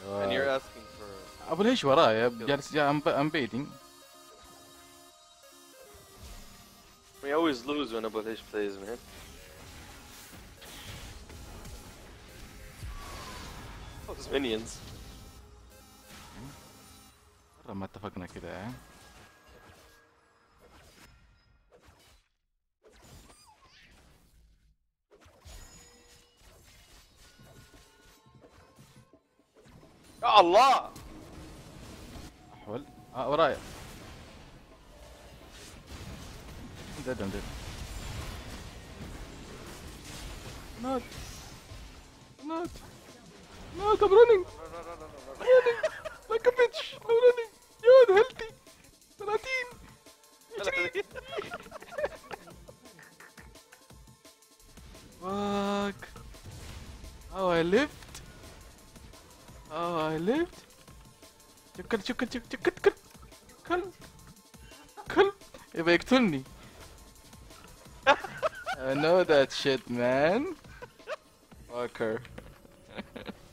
and you're asking for ابو الهيش ورايا kills. جالس ام بيدنج. We always lose when Abu Hish plays, man. Those minions. مرة ما اتفقنا كذا. يا الله! احول ورايا. I'm dead. Not. I'm running. Like a bitch. I'm running. يا هلتي 30. Fuck. How I lived. شكل كلب يبقى يقتلني. I know that shit, man. Fucker.